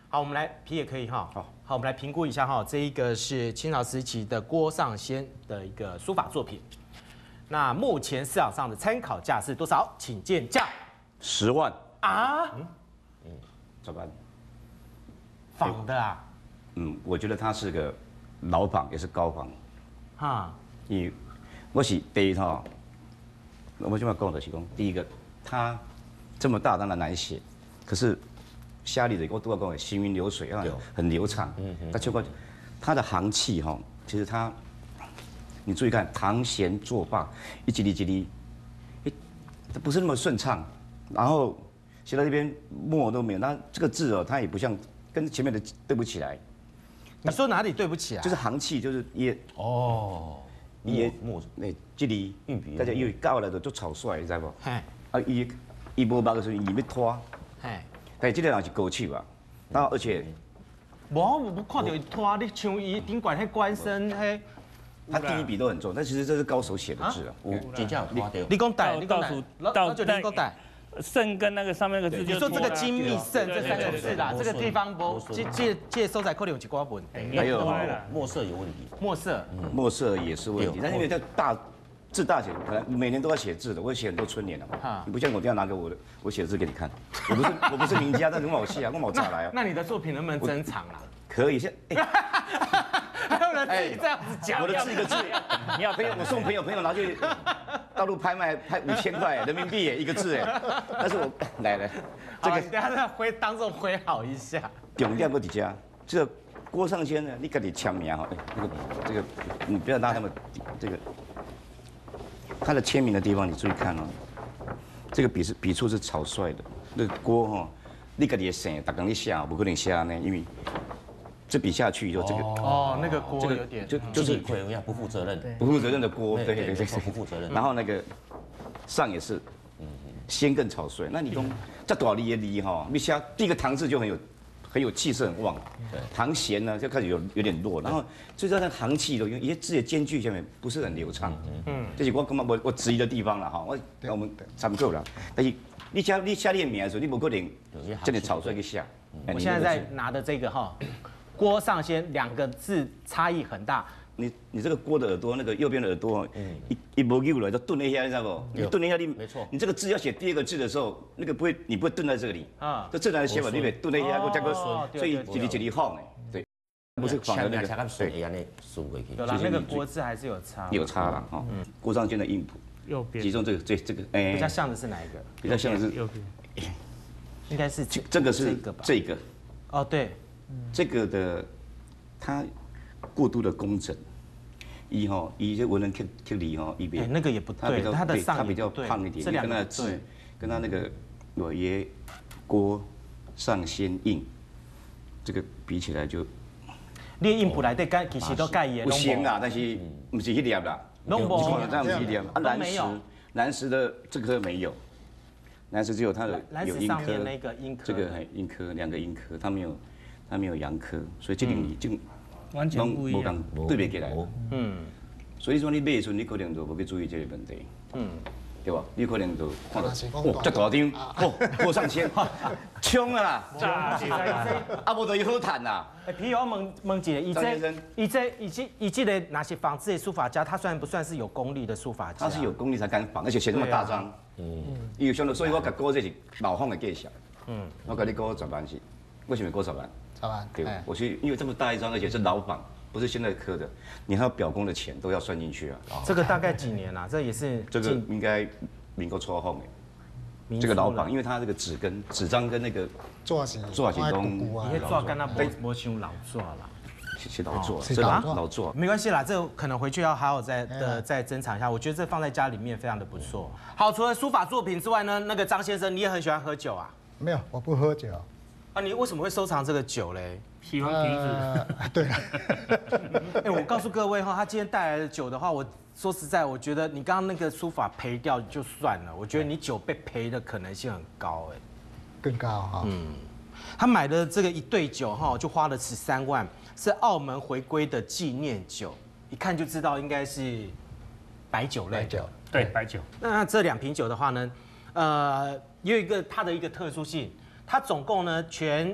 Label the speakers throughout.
Speaker 1: 好，我们来皮也可以哈。
Speaker 2: 好，
Speaker 1: 我们来评估一下哈，这一个是清朝时期的郭尚先的一个书法作品。那目前市场上的参考价是多少？请见价。
Speaker 2: 10万
Speaker 1: 啊？
Speaker 2: 怎么办？
Speaker 1: 仿的啊？
Speaker 2: 我觉得它是个老仿，也是高仿。
Speaker 1: 哈，
Speaker 2: 因为我是第一套，我就要讲的是讲，第一个，它这么大当然难写，可是下里的我都要讲的行云流水啊，很流畅。它就个它的行气哈，其实它，你注意看，唐贤作罢，一级一级，它不是那么顺畅，然后写到这边墨都没有，那这个字哦，它也不像跟前面的对不起来。
Speaker 1: 你说哪里对不起啊？
Speaker 2: 就是行气，就是也也那这里
Speaker 3: 运笔，
Speaker 2: 大家因为教来的做草率，你知不？
Speaker 1: 嘿，
Speaker 2: 啊，伊无白的时候，伊要拖，
Speaker 1: 嘿，
Speaker 2: 但这个人是高手啊，然后而且
Speaker 1: 我看到拖你像伊顶管迄官身嘿，
Speaker 2: 他第一笔都很重，但其实这是高手写的字啊。
Speaker 3: 真正有花掉。
Speaker 1: 你讲带，你讲带，老九你讲带。
Speaker 4: 肾跟那个上面那个字，
Speaker 1: 你说这个精密肾这三个字啦，这个地方不这收载可能有几寡问题。
Speaker 2: 还有
Speaker 3: 墨色有问题，
Speaker 2: 墨色也是问题，但是因为它字大写，可能每年都要写字的，我写很多春联了。你不像我这样拿个我写字给你看，我不是名家，但是我好戏啊，我好查来啊。
Speaker 1: 那你的作品能不能珍藏啦？
Speaker 2: 可以，现
Speaker 1: 还有人自己这样子讲，
Speaker 2: 我的字一个字，你要朋友我送朋友拿去大陆拍卖，拍5000块人民币一个字哎，但是我来，
Speaker 1: 这个等下再挥当做挥好一下。
Speaker 2: 重点不几家，这个郭尚先呢，你赶紧签名哈，这个你不要拉他们这个他的签名的地方，你注意看哦，这个笔触是草率的，那个郭哈，你赶紧写，大刚你写，不可能写呢，因为。这笔下去以后，这个
Speaker 1: 那个锅有点
Speaker 3: 就是不负责任，
Speaker 2: 不负责任的锅，对，
Speaker 3: 不负责任。
Speaker 2: 然后那个上也是，先更草率。那你讲这多少力也力哈，你写第一个唐字就很有气势很旺，唐贤呢就开始有点弱，然后最重要的行气都有一些字的间距下面不是很流畅，这是我根本我质疑的地方了哈，我们参考了，但是你写你的名的时候，你不可能这么草率去写。
Speaker 1: 我现在在拿的这个哈。郭尚先2个字差异很大。
Speaker 2: 你这个郭的耳朵，那个右边的耳朵，一摸右了就顿了一下，你知道不？你顿了一下，
Speaker 3: 没错。
Speaker 2: 你这个字要写第2个字的时候，那个你不会顿在这里啊。这正常的写法，你得顿了一下，我加个所以一里晃哎，对，不是仿的那个。
Speaker 1: 有啦，那个郭字还是有差。
Speaker 2: 有差了哈。郭尚先的音谱，
Speaker 4: 右边。
Speaker 2: 其中这个
Speaker 1: 比较像的是哪一个？
Speaker 2: 比较像的是
Speaker 4: 右边。
Speaker 1: 应该是
Speaker 2: 这个是这个。
Speaker 1: 哦，对。
Speaker 2: 这个的，它过度的工整，以这文人刻里一边，
Speaker 1: 那个也不对，它的上
Speaker 2: 它比较胖一点，跟它的字，跟它那个我爷郭尚先印，这个比起来就，
Speaker 1: 你印谱来的其实都盖也
Speaker 2: 不行啦，但是不是一粒啦，
Speaker 1: 拢无，
Speaker 2: 这样不是一粒啊，南石的这颗没有。南石只有它的有阴科，这个阴科2个阴科，它没有阳科，所以这里你就
Speaker 4: 完全不一样，
Speaker 2: 对不起来。所以说你买的时候，你可能就无去注意这个问题，对吧？你可能就看到这大张，郭尚先，冲啊啦，啊无就伊好谈啦。
Speaker 1: 譬如我问一个，伊这个那些仿制的书法家，他算不算是有功力的书法家？
Speaker 2: 他是有功力才敢仿，而且写那么大张。伊有相当，所以我甲郭这是老仿的介绍。我甲你讲10万是，为什么过10万？10万。对，我去，因为这么大一张，而且是老仿，不是现在刻的，你还有表工的钱都要算进去啊。
Speaker 1: 这个大概几年啊？这也是
Speaker 2: 这个应该民国初后的，这个老仿，因为它这个纸张跟那个
Speaker 5: 做型
Speaker 2: 都，
Speaker 1: 你会做跟他没像老做啦。
Speaker 2: 是老做，是老做，
Speaker 1: 没关系啦，这可能回去要好好再珍藏一下。我觉得这放在家里面非常的不错。好，除了书法作品之外呢，那个张先生你也很喜欢喝酒啊？
Speaker 5: 没有，我不喝酒。
Speaker 1: 啊，你为什么会收藏这个酒嘞？
Speaker 4: 喜欢瓶子。
Speaker 5: 对啊。
Speaker 1: 我告诉各位哈，他今天带来的酒的话，我说实在，我觉得你刚刚那个书法赔掉就算了，我觉得你酒被赔的可能性很高哎。
Speaker 5: 更高哈。
Speaker 1: 他买的这个一对酒哈，就花了13万。是澳门回归的纪念酒，一看就知道应该是白酒类。
Speaker 4: 对，白酒。
Speaker 1: 那这2瓶酒的话呢，有一个它的一个特殊性，它总共呢全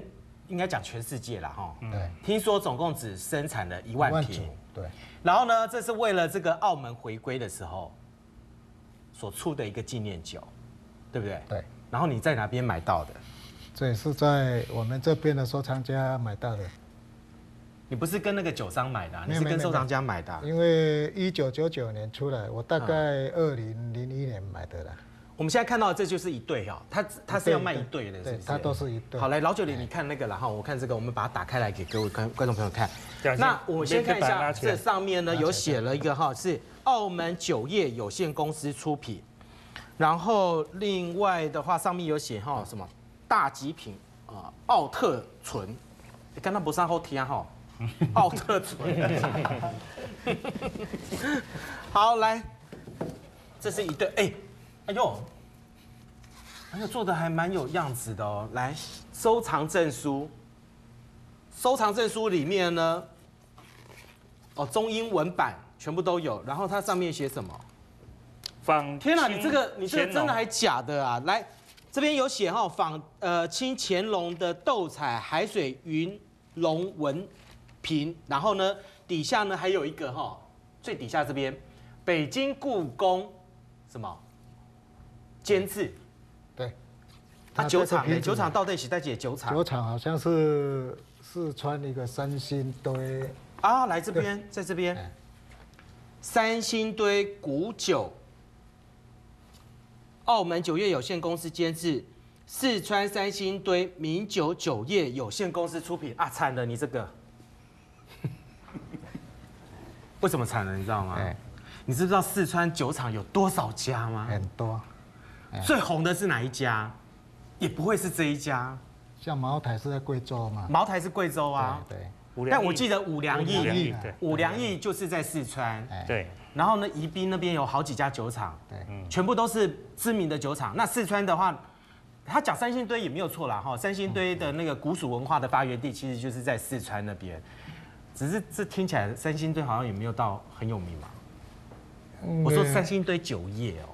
Speaker 1: 应该讲全世界啦哈。
Speaker 5: 对，
Speaker 1: 听说总共只生产了1万
Speaker 5: 1万
Speaker 1: 瓶
Speaker 5: 组。对，
Speaker 1: 然后呢，这是为了这个澳门回归的时候所出的一个纪念酒，对不对？
Speaker 5: 对。
Speaker 1: 然后你在哪边买到的？
Speaker 5: 这也是在我们这边的收藏家买到的。
Speaker 1: 你不是跟那个酒商买的、啊，你
Speaker 5: 没有
Speaker 1: 是跟收藏家买的、啊。
Speaker 5: 因为1999年出来，我大概2001年买的啦。
Speaker 1: 我们现在看到的这就是一对哦，它是要卖一对的，是不是？
Speaker 5: 它都是一对。
Speaker 1: 好，来老九脸，你看那个啦哈，我看这个，我们把它打开来给各位观众朋友看。
Speaker 4: 这样
Speaker 1: 那我先看一下，
Speaker 4: 这
Speaker 1: 这上面呢有写了一个哈，是澳门酒业有限公司出品，然后另外的话上面有写哈什么大极品啊，奥特醇，你看它不上后贴哈，奥特醇。好，来，这是一对，哎呦，做的还蛮有样子的哦。来，收藏证书，收藏证书里面呢，中英文版全部都有。然后它上面写什么？天哪，你这个真的还假的啊？来，这边有写哈，清乾隆的斗彩海水云龙纹瓶，然后呢底下呢还有一个哈，最底下这边北京故宫什么？监制，
Speaker 5: 对，
Speaker 1: 酒厂呢？酒厂到底是在解酒厂？
Speaker 5: 酒厂好像是四川一个三星堆
Speaker 1: 啊，来这边，在这边，三星堆古酒，澳门酒业有限公司监制，四川三星堆名酒酒业有限公司出品啊，惨了，你这个，为什么惨了？你知道吗？你知不知道四川酒厂有多少家吗？
Speaker 5: 很多。
Speaker 1: 最红的是哪一家？也不会是这一家。
Speaker 5: 像茅台是在贵州嘛？
Speaker 1: 茅台是贵州啊。
Speaker 5: 对。
Speaker 1: 但我记得五粮液，
Speaker 4: 对，
Speaker 1: 五粮液就是在四川。
Speaker 4: 对。
Speaker 1: 然后呢，宜宾那边有好几家酒厂，
Speaker 5: 对，
Speaker 1: 全部都是知名的酒厂。那四川的话，他讲三星堆也没有错啦哈。三星堆的那个古蜀文化的发源地，其实就是在四川那边。只是这听起来三星堆好像也没有到很有名嘛。我说三星堆酒业哦。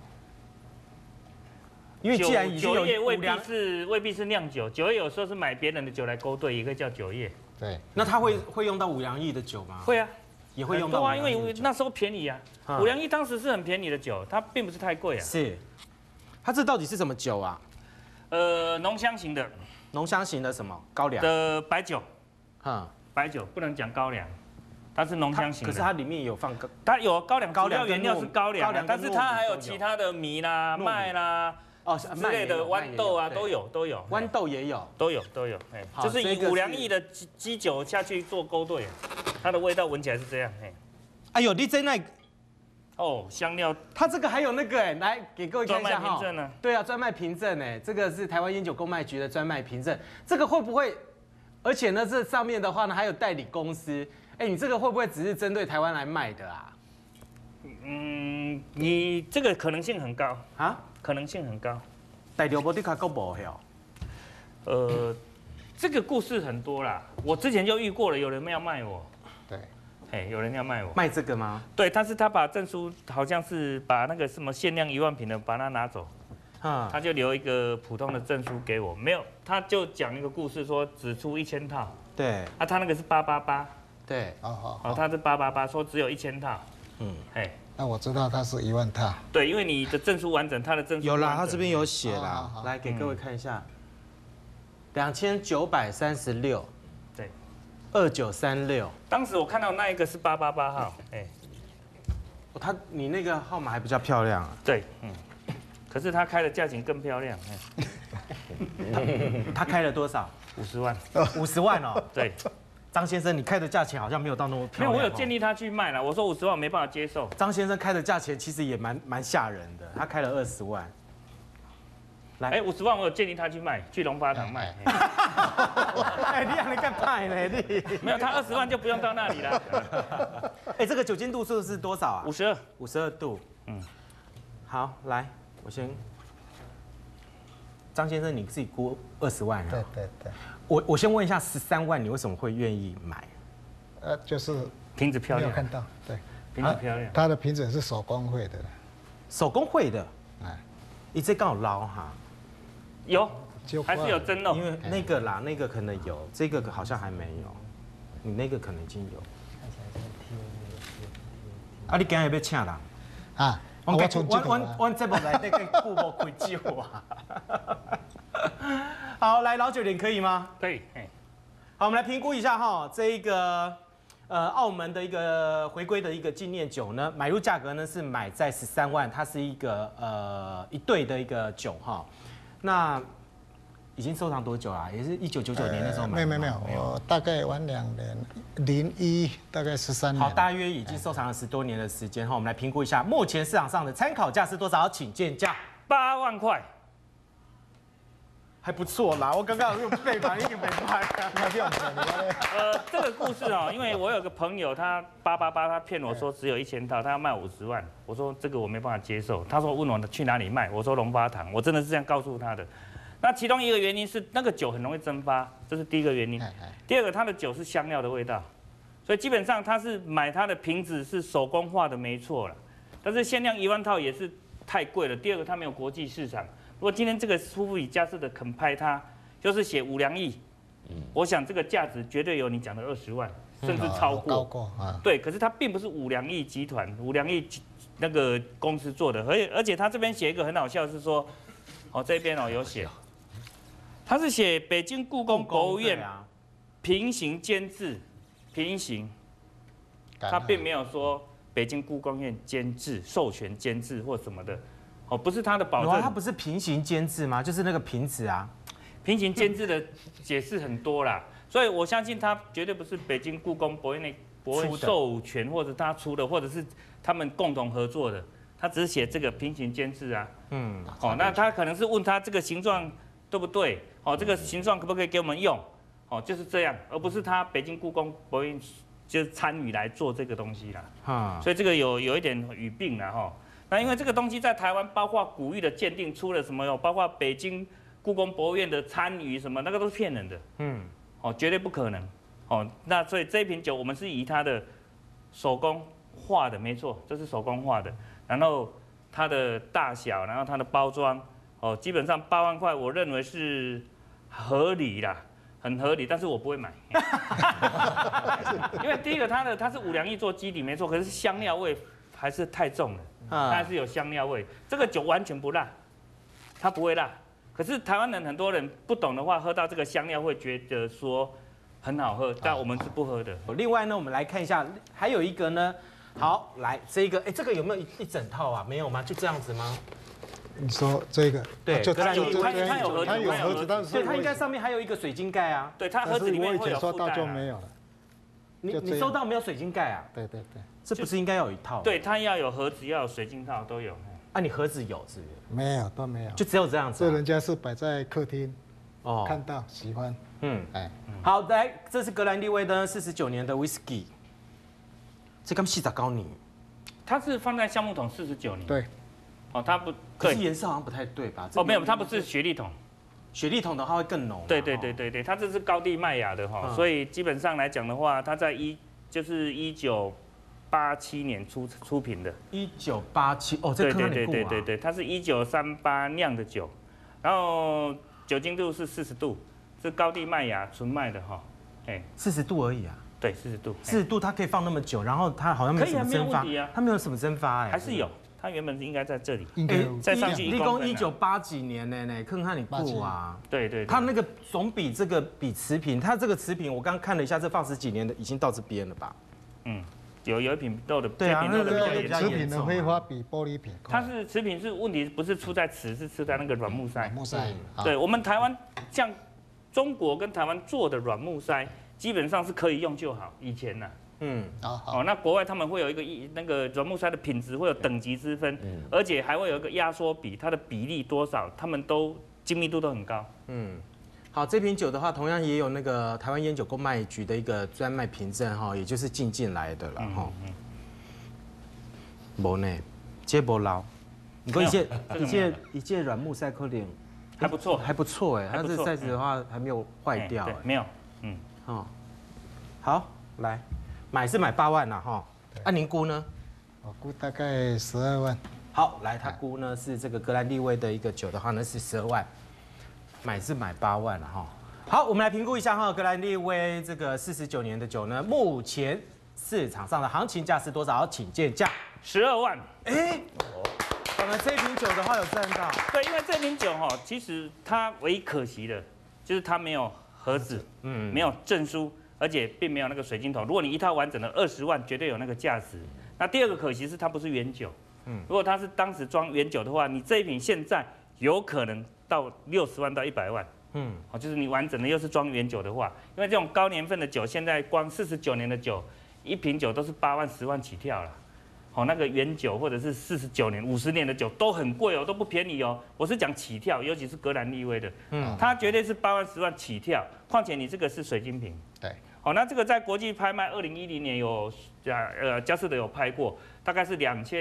Speaker 1: 因为既然已经有
Speaker 4: 酒业未必是酿酒，酒业有时候是买别人的酒来勾兑，也可以叫酒业。
Speaker 5: 对，
Speaker 1: 那他会用到五粮液的酒吗？
Speaker 4: 会啊，
Speaker 1: 也会用到
Speaker 4: 啊，因为那时候便宜啊。五粮液当时是很便宜的酒，它并不是太贵啊。
Speaker 1: 是，它这到底是什么酒啊？
Speaker 4: 浓香型的。
Speaker 1: 浓香型的什么？高粱
Speaker 4: 的白酒。白酒不能讲高粱，它是浓香型的。
Speaker 1: 可是它里面有放
Speaker 4: 它有高粱，主要原料是高粱，但是它还有其他的米啦、麦啦。之类的豌豆啊都有，
Speaker 1: 豌豆也有，
Speaker 4: 都有，哎，就是以五粮液的基酒下去做勾兑，它的味道闻起来是这样，哎，
Speaker 1: 哎呦，你在那
Speaker 4: 香料，
Speaker 1: 它这个还有那个哎，来给各位看一下哈，
Speaker 4: 专卖凭证呢？
Speaker 1: 对啊，专卖凭证哎，这个是台湾烟酒公卖局的专卖凭证，这个会不会？而且呢，这上面的话呢还有代理公司，哎，你这个会不会只是针对台湾来卖的啊？
Speaker 4: 你这个可能性很高
Speaker 1: 啊。
Speaker 4: 可能性很高，
Speaker 1: 代流无你卡够无
Speaker 4: 哟。这个故事很多啦，我之前就遇过了，有人要卖我。
Speaker 5: 对，
Speaker 4: 哎，有人要卖我。
Speaker 1: 卖这个吗？
Speaker 4: 对，但是他把证书好像是把那个什么限量1万瓶的把它拿走，他就留一个普通的证书给我，没有，他就讲一个故事说只出1000套。
Speaker 1: 对。
Speaker 4: 啊，他那个是888。
Speaker 1: 对。
Speaker 4: 他是888，说只有1000套。哎。
Speaker 5: 那我知道它是1万套。
Speaker 4: 对，因为你的证书完整，他的证书
Speaker 1: 有啦，他这边有写啦，来给各位看一下，2936，
Speaker 4: 对
Speaker 1: ，2936。
Speaker 4: 当时我看到那一个是888号，哎，
Speaker 1: 你那个号码还比较漂亮啊。
Speaker 4: 对，可是他开的价钱更漂亮，
Speaker 1: 他开了多少
Speaker 4: ？50万。
Speaker 1: 50万哦。
Speaker 4: 对。
Speaker 1: 张先生，你开的价钱好像没有到那么漂亮。
Speaker 4: 没有，我有建议他去卖了。我说50万没办法接受。
Speaker 1: 张先生开的价钱其实也蛮吓人的，他开了20万。
Speaker 4: 来，50万我有建议他去卖，去龙发堂卖。
Speaker 1: 哎，你让你干卖呢？你
Speaker 4: 没有，他20万就不用到那里了。
Speaker 1: 哎，这个酒精度数是多少啊
Speaker 4: ？52
Speaker 1: 度。好，来，我先。张先生，你自己估20万啊？
Speaker 5: 对。
Speaker 1: 我先问一下，13万你为什么会愿意买？
Speaker 5: 就是
Speaker 4: 瓶子漂亮，
Speaker 5: 没有看到，对，
Speaker 4: 瓶子漂亮。
Speaker 5: 它的瓶子是手工绘的，
Speaker 1: 手工绘的，
Speaker 5: 哎，
Speaker 1: 你这刚好捞哈？
Speaker 4: 有， 还是有蒸肉，
Speaker 1: 因为那个啦，那个可能有，这个好像还没有，你那个可能已经有。啊，你今日要请人？
Speaker 5: 啊，
Speaker 1: 我这部来那个顾无开酒啊。好，来老酒点可以吗？
Speaker 4: 可以，
Speaker 1: 好，我们来评估一下哈，这一个澳门的一个回归的一个纪念酒呢，买入价格呢是买在13万，它是一个一对的一个酒哈。那已经收藏多久啦？也是1999年那时候买的吗。
Speaker 5: 没有，我大概晚2年，01大概13年。
Speaker 1: 好，大约已经收藏了10多年的时间哈。我们来评估一下，目前市场上的参考价是多少？请见价。
Speaker 4: 8万块。
Speaker 1: 还不错啦，我刚刚有背盘一个没拍。
Speaker 4: 这个故事哦，因为我有个朋友，他888，他骗我说只有1000套，他要卖50万。我说这个我没办法接受。他说问我去哪里卖，我说龙发堂，我真的是这样告诉他的。那其中一个原因是那个酒很容易蒸发，这是第一个原因。第二个，它的酒是香料的味道，所以基本上他是买它的瓶子是手工画的没错了，但是限量1万套也是太贵了。第二个，它没有国际市场。如果今天这个苏富比家士的肯拍它，就是写5两亿，我想这个价值绝对有你讲的20万，甚至超过。
Speaker 5: 高过啊。
Speaker 4: 对，可是它并不是5两亿集团、5两亿那个公司做的，而且他这边写一个很好笑，是说，哦这边哦有写，他是写北京故宫博物院平行监制，平行，他并没有说北京故宫院监制、授权监制或什么的。哦，不是他的保证，
Speaker 1: 它不是平行监制吗？就是那个瓶子啊，
Speaker 4: 平行监制的解释很多啦，所以我相信他绝对不是北京故宫博物院授权，或者他出的，或者是他们共同合作的，他只是写这个平行监制啊。哦，那他可能是问他这个形状对不对？哦，这个形状可不可以给我们用？哦，就是这样，而不是他北京故宫博物院就是参与来做这个东西啦。所以这个有一点语病啦哈。那因为这个东西在台湾，包括古玉的鉴定出了什么哟，包括北京故宫博物院的参与什么，那个都是骗人的。哦，绝对不可能。哦，那所以这一瓶酒我们是以它的手工画的，没错，这是手工画的。然后它的大小，然后它的包装，哦，基本上8万块，我认为是合理啦，很合理，但是我不会买。因为第一个它是5两亿做基底，没错，可是香料味还是太重了。它还是有香料味，这个酒完全不辣，它不会辣。可是台湾人很多人不懂的话，喝到这个香料会觉得说很好喝，但我们是不喝的。
Speaker 1: 另外呢，我们来看一下，还有一个呢，好，来这个，这个有没有一整套啊？没有吗？就这样子吗？
Speaker 5: 你说这个？
Speaker 1: 对，
Speaker 4: 它有盒子，
Speaker 5: 它有盒子，但是
Speaker 1: 对，它应该上面还有一个水晶盖啊。
Speaker 4: 对，它盒子里面会有附带。
Speaker 5: 就没有了。
Speaker 1: 你收到没有水晶盖啊？
Speaker 5: 对。
Speaker 1: 这不是应该有一套？
Speaker 4: 对，它要有盒子，要有水晶套，都有。
Speaker 1: 啊，你盒子有是不是？
Speaker 5: 没有，都没有，
Speaker 1: 就只有这样子。
Speaker 5: 这人家是摆在客厅，看到喜欢。
Speaker 1: 好，来，这是格兰利威的49年的 whisky， 这刚细咋高你？
Speaker 4: 它是放在橡木桶49年。
Speaker 5: 对。
Speaker 4: 哦，它不，
Speaker 1: 可是颜色好像不太对吧？
Speaker 4: 哦，没有，它不是雪莉桶。
Speaker 1: 雪莉桶的话会更浓。
Speaker 4: 对，它这是高地麦芽的哈，所以基本上来讲的话，它在1987年出品的。
Speaker 1: 1987哦，这颗很古啊。
Speaker 4: 对，它是1938酿的酒，然后酒精度是40度，是高地麦芽纯麦的哈。
Speaker 1: 40度而已啊。
Speaker 4: 对，40度。
Speaker 1: 40度它可以放那么久，然后它好像没有什么蒸发，它没有什么蒸发
Speaker 4: 还是有。它原本是应该在这里，
Speaker 5: 再
Speaker 4: 上去
Speaker 1: 立功1980几年呢，看看你过啊。
Speaker 4: 对，
Speaker 1: 它那个总比这个比瓷瓶，它这个瓷瓶我刚看了一下，这放10几年的已经到这边了吧？有一瓶豆的， 对啊，那个
Speaker 5: 瓷瓶的挥发比玻璃瓶
Speaker 4: 它是瓷瓶是问题不是出在瓷，是出在那个软木塞。
Speaker 5: 木塞。
Speaker 4: 对我们台湾像中国跟台湾做的软木塞，基本上是可以用就好，以前呢。那国外他们会有一个那个软木塞的品质会有等级之分，而且还会有一个压缩比，它的比例多少，他们都精密度都很高。
Speaker 1: 好，这瓶酒的话，同样也有那个台湾烟酒公卖局的一个专卖凭证哈，也就是进来的了哈。无呢，这不老，你说一届软木塞可能
Speaker 4: 还不错，
Speaker 1: 还不错哎，它这 size 的话还没有坏掉，
Speaker 4: 没有，
Speaker 1: 好，来。买是买8万啦哈，您估呢？
Speaker 5: 我估大概12万。
Speaker 1: 好，来他估呢是这个格兰利威的一个酒的话呢是12万。 买是买8万了哈。好，我们来评估一下哈，格兰利威这个49年的酒呢，目前市场上的行情价是多少？请见价
Speaker 4: 12万。
Speaker 1: 我们这瓶酒的话有赚到。
Speaker 4: 对，因为这瓶酒哈，其实它唯一可惜的就是它没有盒子，没有证书，而且并没有那个水晶桶。如果你一套完整的20万，绝对有那个价值。那第二个可惜是它不是原酒，如果它是当时装原酒的话，你这一瓶现在有可能到60万到100万。就是你完整的又是装原酒的话，因为这种高年份的酒，现在光49年的酒，一瓶酒都是8万、10万起跳了。那个原酒或者是49年、50年的酒都很贵哦，都不便宜哦。我是讲起跳，尤其是格兰利威的，它绝对是8万、10万起跳。况且你这个是水晶瓶，
Speaker 5: 对，
Speaker 4: 那这个在国际拍卖2010年有佳士得有拍过，大概是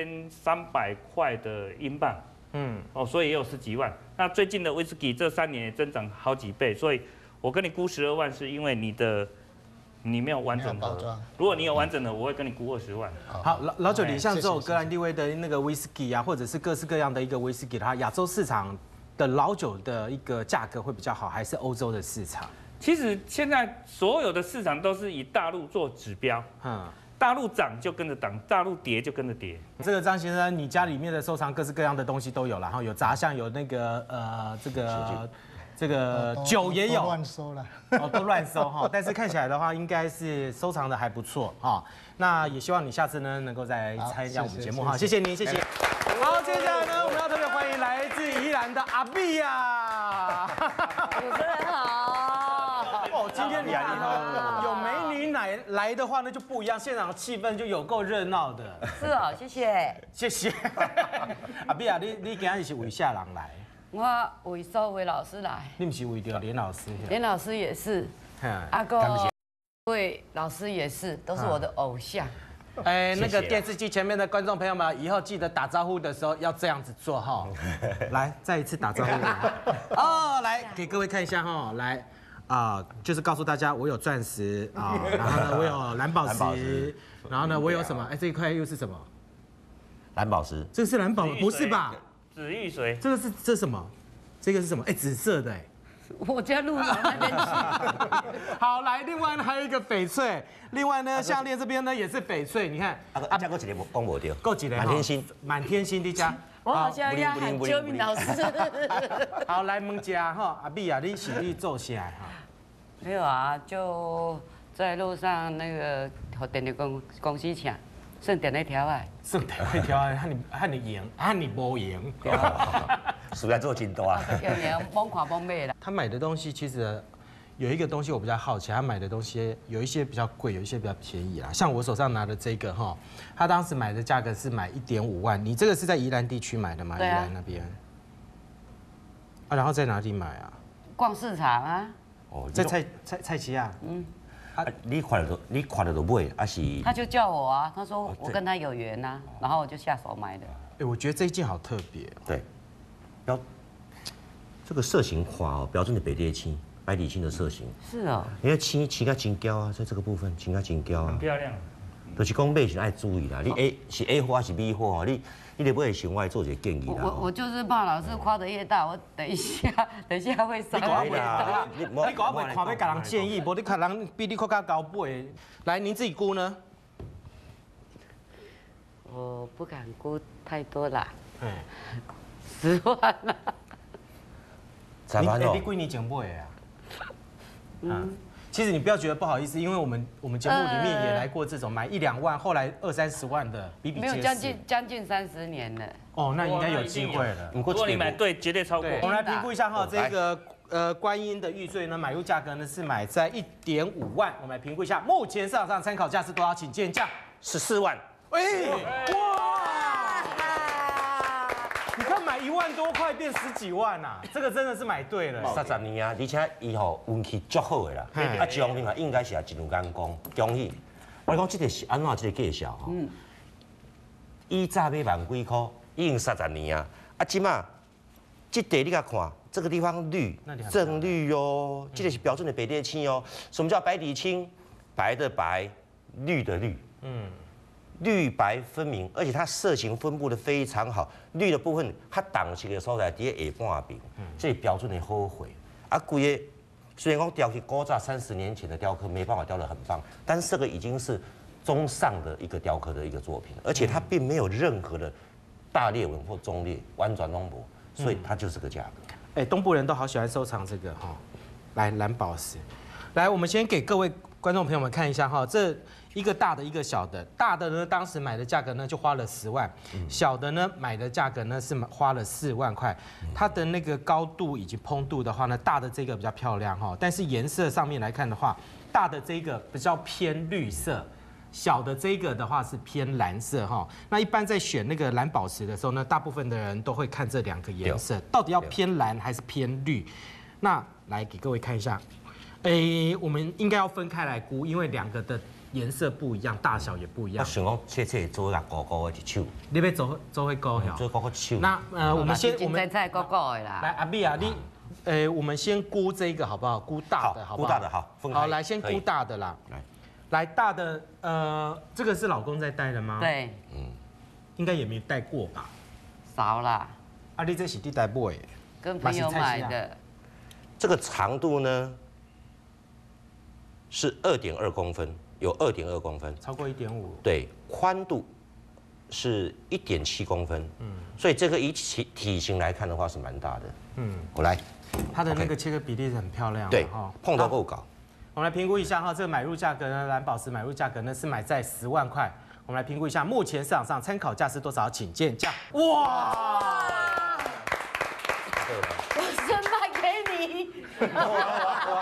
Speaker 4: 2300块的英镑，所以也有10几万。那最近的威士忌这3年也增长好几倍，所以我跟你估12万，是因为你没有完整的，如果你有完整的，我会跟你估20万。
Speaker 1: 好，老酒，你像这种格兰利威的那个威士忌啊，或者是各式各样的一个威士忌，它亚洲市场的老酒的一个价格会比较好，还是欧洲的市场？
Speaker 4: 其实现在所有的市场都是以大陆做指标，大陆涨就跟着涨，大陆跌就跟着跌。
Speaker 1: 这个张先生，你家里面的收藏各式各样的东西都有了，然后有杂项，有那个这个酒也有，
Speaker 5: 乱收了，
Speaker 1: 都乱收哈。但是看起来的话，应该是收藏的还不错哈。那也希望你下次呢能够再参加我们节目哈，谢谢您，谢谢。好，接下来呢，我们要特别欢迎来自宜兰的阿碧呀。
Speaker 6: 主持人好。
Speaker 1: 哦，今天有美女来的话，那就不一样，现场气氛就有够热闹的。
Speaker 6: 是哦，谢谢。
Speaker 1: 谢谢。阿碧啊，你今日是为啥人来？
Speaker 6: 我为所有老师来，
Speaker 1: 你不是为着连老师？
Speaker 6: 连老师也是，阿哥，对，老师也是，都是我的偶像。
Speaker 1: 那个电视机前面的观众朋友们，以后记得打招呼的时候要这样子做哈。来，再一次打招呼。来给各位看一下哈，来就是告诉大家我有钻石啊，然后呢我有蓝宝石，然后呢我有什么？这一块又是什么？
Speaker 3: 蓝宝石，
Speaker 1: 这个是蓝宝，不是吧？
Speaker 4: 紫玉髓，
Speaker 1: 这是什么？这个是什么？紫色的
Speaker 6: 我家路往那边去。
Speaker 1: 好，来，另外呢还有一个翡翠，另外呢项链这边呢也是翡翠，你看
Speaker 3: 加个一个讲无对，
Speaker 1: 够几个？
Speaker 3: 满天星，
Speaker 1: 满天星的家。
Speaker 6: 我好像要喊救命老师。
Speaker 1: 好，来问家哈，阿碧啊，你是你做啥哈？
Speaker 6: 没有啊，就在路上那个和电力公司抢，剩电那条啊。
Speaker 1: 剩电那条啊，喊你赢，喊你无赢。
Speaker 3: 数来做真大。
Speaker 6: 有猛看猛买啦。
Speaker 1: 他买的东西其实有一个东西我比较好奇，他买的东西有一些比较贵，有一些比较便宜啦。像我手上拿的这个哈，他当时买的价格是买1.5万，你这个是在宜兰地区买的吗？宜兰那边。然后在哪里买啊？
Speaker 6: 逛市场啊。
Speaker 1: 在菜市啊。
Speaker 3: 你看得都买，还是？
Speaker 6: 他就叫我啊，他说我跟他有缘呐，然后我就下手买的。
Speaker 1: 我觉得这一件好特别。
Speaker 3: 对，这个色型花标准的北蝶青，白底青的色型。
Speaker 6: 是哦。
Speaker 3: 因为青较真娇啊，在这个部分青较真娇啊。
Speaker 4: 很漂亮。
Speaker 3: 就是讲买是爱注意啦，你是 A 货还是 B 货？你得买的时候，我做一个建议啦。
Speaker 6: 我就是怕老师夸得越大，我等一下会伤
Speaker 3: 害啦。
Speaker 1: 你搞袂看要甲人建议，无你看人比你更加高倍。来，您自己估呢？
Speaker 6: 我不敢估太多啦。10万啦。
Speaker 3: 10万哦。
Speaker 1: 你几年前买的啊？其实你不要觉得不好意思，因为我们节目里面也来过这种买1-2万，后来20-30万的比比皆是。
Speaker 6: 没有将近30年了。
Speaker 1: 那应该有机会了。
Speaker 4: 如果你买对，绝对超过。
Speaker 1: 我们来评估一下哈，这个观音的玉坠呢，买入价格呢是买在1.5万。我们来评估一下，目前市场上参考价是多少？请见价。
Speaker 3: 14万。
Speaker 1: 哇！你看买1万多块变10几万啊，这个真的是买对了。
Speaker 3: 30年啊，而且伊运气足好的啦。奖品啊，应该是一路眼光，恭喜。我讲这个是安怎这个介绍吼？以早买万几块，已经30年啊。即马这地你甲看，这个地方绿，正绿哦，这个是标准的北蝶青哦。什么叫白底青？白的白，绿的绿。绿白分明，而且它色型分布的非常好。绿的部分它挡起的所在，伫下半边，这是标准的好货。 啊，规个虽然讲雕刻古早30年前的雕刻没办法雕得很棒，但是这个已经是中上的一个雕刻的一个作品，而且它并没有任何的大裂纹或中裂，弯转弄薄，所以它就是个价格。
Speaker 1: 哎，东部人都好喜欢收藏这个哈，来蓝宝石，来，我们先给各位观众朋友们看一下哈，这一个大的，一个小的，大的呢当时买的价格呢就花了10万，小的呢买的价格呢是花了4万块，它的那个高度以及蓬度的话呢，大的这个比较漂亮哈，但是颜色上面来看的话，大的这个比较偏绿色。小的这个的话是偏蓝色哈，那一般在选那个蓝宝石的时候呢，大部分的人都会看这2个颜色，到底要偏蓝还是偏绿？那来给各位看一下，我们应该要分开来估，因为2个的颜色不一样，大小也不一样。
Speaker 3: 我想讲，切做那高高的一手，
Speaker 1: 你要做会高呀？
Speaker 3: 做高高一手。
Speaker 1: 那我们先
Speaker 6: 菜高高的啦。
Speaker 1: 来阿碧啊，你我们先估这个好不好？估大的好不好？
Speaker 3: 估大的好，分开。
Speaker 1: 好，来先估大的啦。来大的，这个是老公在戴的吗？
Speaker 6: 对，
Speaker 1: 应该也没戴过吧？
Speaker 6: 少啦。
Speaker 1: 啊，你这是第代买的？
Speaker 6: 跟朋友买的。
Speaker 3: 这个长度呢是2.2公分，有2.2公分，
Speaker 1: 超过1.5。
Speaker 3: 对，宽度是1.7公分，所以这个以体型来看的话是蛮大的。我来，
Speaker 1: 它的那个切割比例是很漂亮。
Speaker 3: 对，碰到够高。
Speaker 1: 我们来评估一下哈，这个买入价格呢，蓝宝石买入价格呢是买在10万块。我们来评估一下，目前市场上参考价是多少？请见价。哇！
Speaker 6: 我先卖给你。